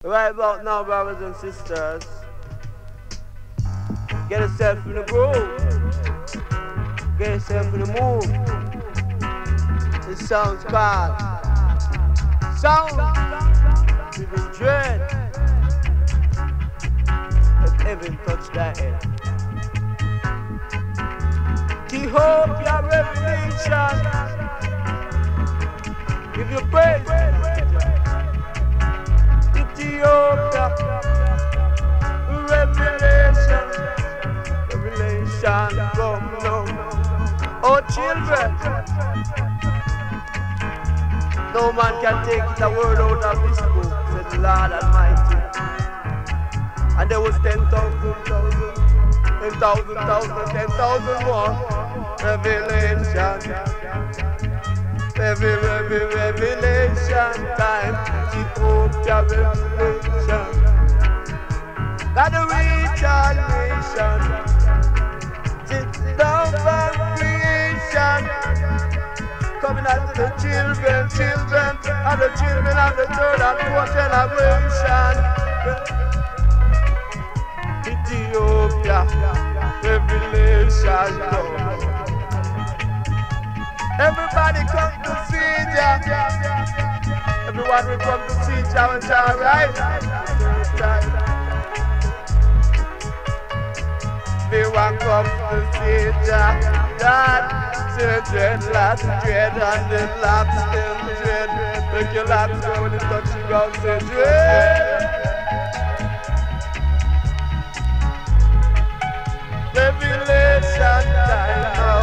Right about now, brothers and sisters, get yourself in the groove, get yourself in the mood. This sounds called Sound Living Dread. Let heaven touch that head. Ethiopia revelation. Give you praise. Ethiopia revelation. Revelation come now. Oh children, no man can take the word out of this book, said the Lord Almighty. And there was 10,000 more revelation. Every revelation time, Ethiopia revelation. Gotta reach our nation, sit down for creation. Coming out to the children, and the children of the third and fourth generation. Ethiopia revelation. Everybody come to see Jah. Everyone will come to see Jah and Jah, right? Everyone come to see Jah. God, dread, last dread, and then laps still dread. Make your laps go when you touch the ground, say dread. Revelation time now.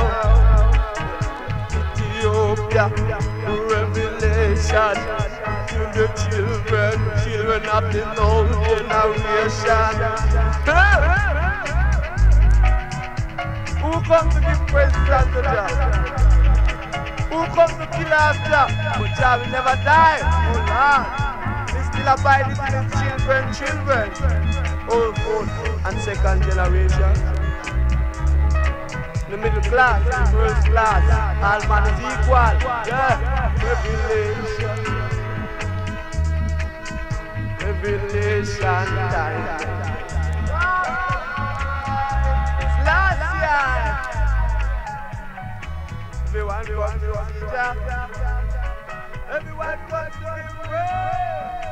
Ethiopia revelation to the children of the old generation. Who come to give praise to Jah? Who come to kill after? But Jah will never die. Oh Lord, He still abides in His children. Old, fourth, and second generation. The middle class, the first class, all man is equal. Yeah, revelation time. It's last year. Everyone, everyone, everyone, everyone,